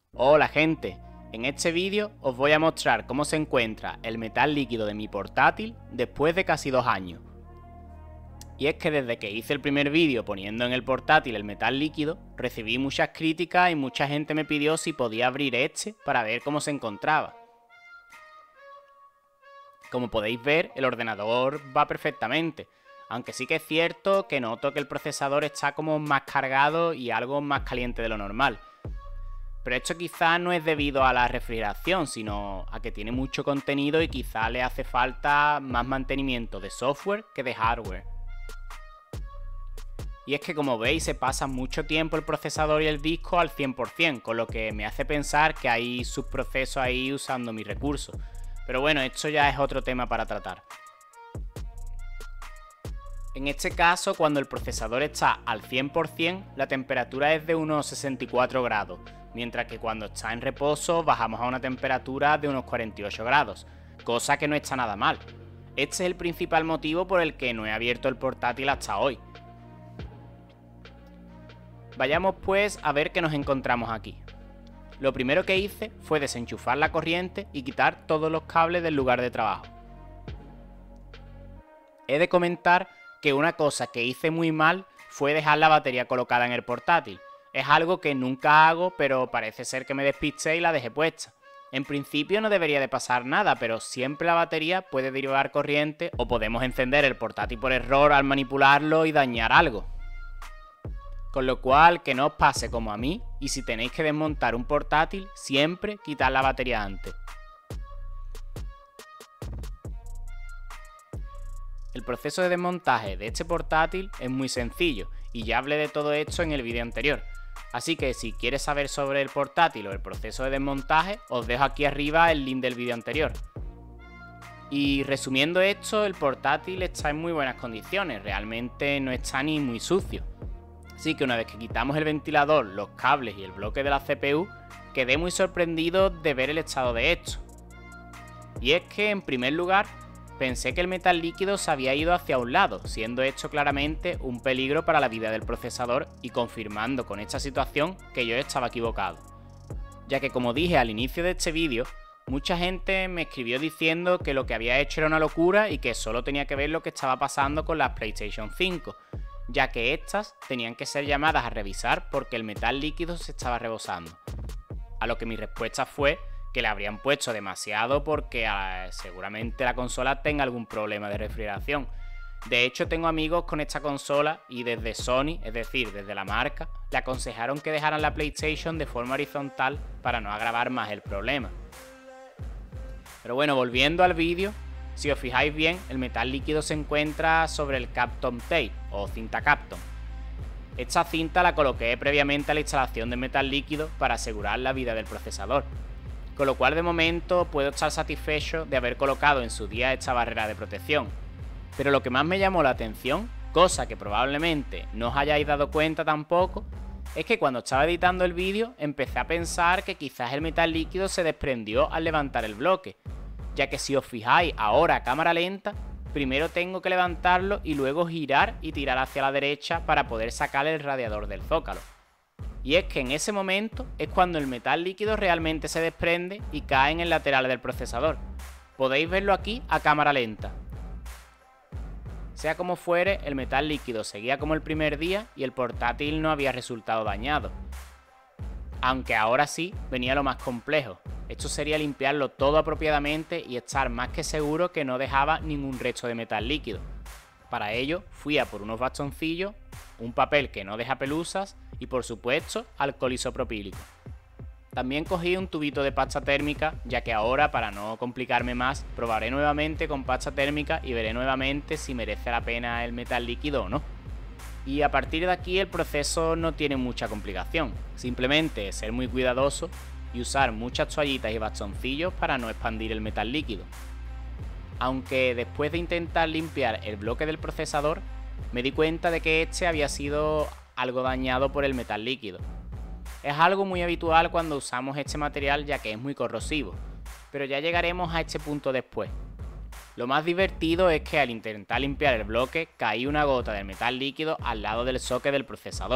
Hola gente, en este vídeo os voy a mostrar cómo se encuentra el metal líquido de mi portátil después de casi 2 años. Y es que desde que hice el primer vídeo poniendo en el portátil el metal líquido, recibí muchas críticas y mucha gente me pidió si podía abrir este para ver cómo se encontraba. Como podéis ver, el ordenador va perfectamente, aunque sí que es cierto que noto que el procesador está como más cargado y algo más caliente de lo normal. Pero esto quizás no es debido a la refrigeración, sino a que tiene mucho contenido y quizás le hace falta más mantenimiento de software que de hardware. Y es que como veis se pasa mucho tiempo el procesador y el disco al 100%, con lo que me hace pensar que hay subprocesos ahí usando mis recursos. Pero bueno, esto ya es otro tema para tratar. En este caso, cuando el procesador está al 100%, la temperatura es de unos 64 grados, mientras que cuando está en reposo bajamos a una temperatura de unos 48 grados, cosa que no está nada mal. Este es el principal motivo por el que no he abierto el portátil hasta hoy. Vayamos pues a ver qué nos encontramos aquí. Lo primero que hice fue desenchufar la corriente y quitar todos los cables del lugar de trabajo. He de comentar que una cosa que hice muy mal fue dejar la batería colocada en el portátil. Es algo que nunca hago, pero parece ser que me despisté y la dejé puesta. En principio no debería de pasar nada, pero siempre la batería puede derivar corriente o podemos encender el portátil por error al manipularlo y dañar algo. Con lo cual, que no os pase como a mí, y si tenéis que desmontar un portátil, siempre quitad la batería antes. El proceso de desmontaje de este portátil es muy sencillo, y ya hablé de todo esto en el vídeo anterior. Así que si quieres saber sobre el portátil o el proceso de desmontaje, os dejo aquí arriba el link del vídeo anterior. Y resumiendo esto, el portátil está en muy buenas condiciones, realmente no está ni muy sucio. Así que una vez que quitamos el ventilador, los cables y el bloque de la CPU, quedé muy sorprendido de ver el estado de esto. Y es que, en primer lugar, pensé que el metal líquido se había ido hacia un lado, siendo esto claramente un peligro para la vida del procesador y confirmando con esta situación que yo estaba equivocado. Ya que como dije al inicio de este vídeo, mucha gente me escribió diciendo que lo que había hecho era una locura y que solo tenía que ver lo que estaba pasando con las PlayStation 5, ya que estas tenían que ser llamadas a revisar porque el metal líquido se estaba rebosando. A lo que mi respuesta fue que le habrían puesto demasiado porque seguramente la consola tenga algún problema de refrigeración. De hecho, tengo amigos con esta consola y desde Sony, es decir, desde la marca, le aconsejaron que dejaran la PlayStation de forma horizontal para no agravar más el problema. Pero bueno, volviendo al vídeo, si os fijáis bien, el metal líquido se encuentra sobre el Kapton Tape o cinta Kapton. Esta cinta la coloqué previamente a la instalación de metal líquido para asegurar la vida del procesador, con lo cual de momento puedo estar satisfecho de haber colocado en su día esta barrera de protección. Pero lo que más me llamó la atención, cosa que probablemente no os hayáis dado cuenta tampoco, es que cuando estaba editando el vídeo empecé a pensar que quizás el metal líquido se desprendió al levantar el bloque, ya que si os fijáis ahora a cámara lenta, primero tengo que levantarlo y luego girar y tirar hacia la derecha para poder sacar el radiador del zócalo. Y es que en ese momento es cuando el metal líquido realmente se desprende y cae en el lateral del procesador. Podéis verlo aquí a cámara lenta. Sea como fuere, el metal líquido seguía como el primer día y el portátil no había resultado dañado. Aunque ahora sí venía lo más complejo. Esto sería limpiarlo todo apropiadamente y estar más que seguro que no dejaba ningún resto de metal líquido. Para ello fui a por unos bastoncillos, un papel que no deja pelusas y por supuesto alcohol isopropílico. También cogí un tubito de pasta térmica, ya que ahora, para no complicarme más, probaré nuevamente con pasta térmica y veré nuevamente si merece la pena el metal líquido o no. Y a partir de aquí el proceso no tiene mucha complicación, simplemente ser muy cuidadoso y usar muchas toallitas y bastoncillos para no expandir el metal líquido. Aunque después de intentar limpiar el bloque del procesador, me di cuenta de que este había sido algo dañado por el metal líquido. Es algo muy habitual cuando usamos este material ya que es muy corrosivo, pero ya llegaremos a este punto después. Lo más divertido es que al intentar limpiar el bloque caí una gota de metal líquido al lado del socket del procesador,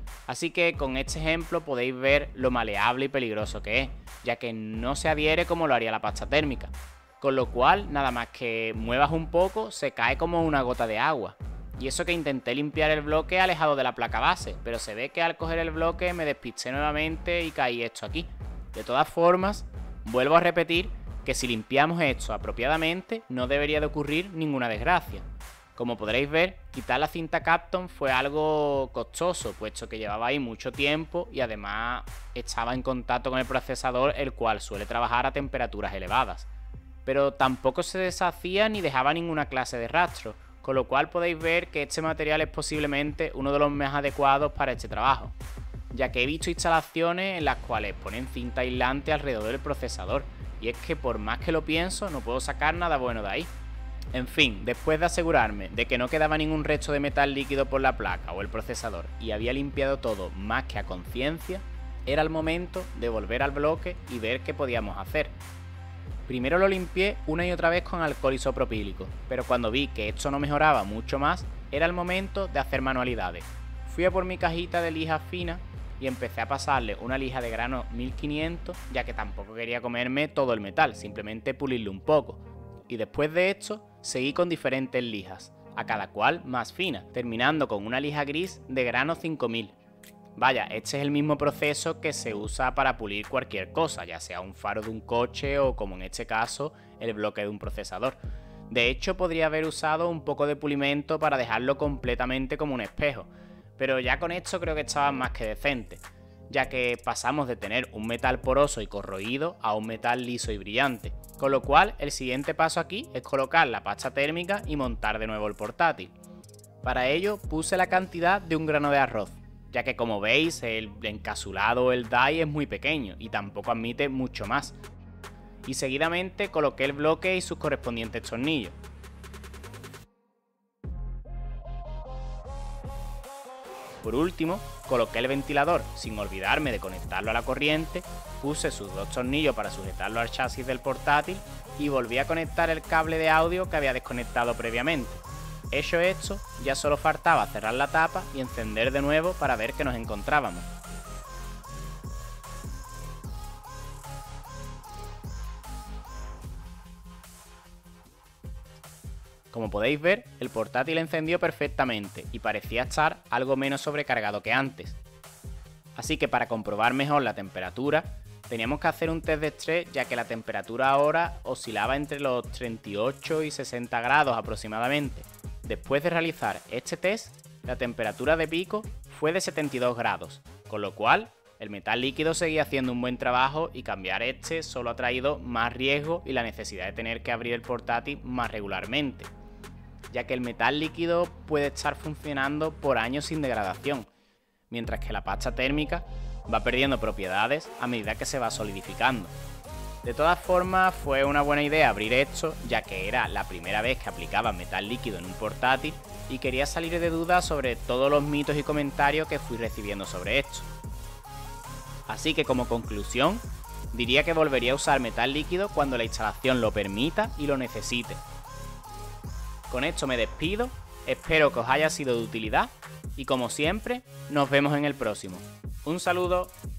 Así que con este ejemplo podéis ver lo maleable y peligroso que es, ya que no se adhiere como lo haría la pasta térmica, con lo cual nada más que muevas un poco se cae como una gota de agua. Y eso que intenté limpiar el bloque alejado de la placa base, pero se ve que al coger el bloque me despisté nuevamente y caí esto aquí. De todas formas, vuelvo a repetir que si limpiamos esto apropiadamente no debería de ocurrir ninguna desgracia. Como podréis ver, quitar la cinta Kapton fue algo costoso, puesto que llevaba ahí mucho tiempo y además estaba en contacto con el procesador, el cual suele trabajar a temperaturas elevadas. Pero tampoco se deshacía ni dejaba ninguna clase de rastro, con lo cual podéis ver que este material es posiblemente uno de los más adecuados para este trabajo, ya que he visto instalaciones en las cuales ponen cinta aislante alrededor del procesador, y es que por más que lo pienso no puedo sacar nada bueno de ahí. En fin, después de asegurarme de que no quedaba ningún resto de metal líquido por la placa o el procesador y había limpiado todo más que a conciencia, era el momento de volver al bloque y ver qué podíamos hacer. Primero lo limpié una y otra vez con alcohol isopropílico, pero cuando vi que esto no mejoraba mucho más, era el momento de hacer manualidades. Fui a por mi cajita de lija fina y empecé a pasarle una lija de grano 1500, ya que tampoco quería comerme todo el metal, simplemente pulirlo un poco. Y después de esto, seguí con diferentes lijas, a cada cual más fina, terminando con una lija gris de grano 5000. Vaya, este es el mismo proceso que se usa para pulir cualquier cosa, ya sea un faro de un coche o, como en este caso, el bloque de un procesador. De hecho, podría haber usado un poco de pulimento para dejarlo completamente como un espejo, pero ya con esto creo que estaba más que decente, ya que pasamos de tener un metal poroso y corroído a un metal liso y brillante. Con lo cual, el siguiente paso aquí es colocar la pasta térmica y montar de nuevo el portátil. Para ello puse la cantidad de un grano de arroz, ya que como veis el encasulado o el die es muy pequeño y tampoco admite mucho más. Y seguidamente coloqué el bloque y sus correspondientes tornillos. Por último, coloqué el ventilador sin olvidarme de conectarlo a la corriente, puse sus dos tornillos para sujetarlo al chasis del portátil y volví a conectar el cable de audio que había desconectado previamente. Hecho esto, ya solo faltaba cerrar la tapa y encender de nuevo para ver que nos encontrábamos. Como podéis ver, el portátil encendió perfectamente y parecía estar algo menos sobrecargado que antes. Así que para comprobar mejor la temperatura, teníamos que hacer un test de estrés, ya que la temperatura ahora oscilaba entre los 38 y 60 grados aproximadamente. Después de realizar este test, la temperatura de pico fue de 72 grados, con lo cual el metal líquido seguía haciendo un buen trabajo y cambiar este solo ha traído más riesgo y la necesidad de tener que abrir el portátil más regularmente, ya que el metal líquido puede estar funcionando por años sin degradación, mientras que la pasta térmica va perdiendo propiedades a medida que se va solidificando. De todas formas, fue una buena idea abrir esto, ya que era la primera vez que aplicaba metal líquido en un portátil y quería salir de dudas sobre todos los mitos y comentarios que fui recibiendo sobre esto. Así que como conclusión, diría que volvería a usar metal líquido cuando la instalación lo permita y lo necesite. Con esto me despido, espero que os haya sido de utilidad y como siempre, nos vemos en el próximo. Un saludo.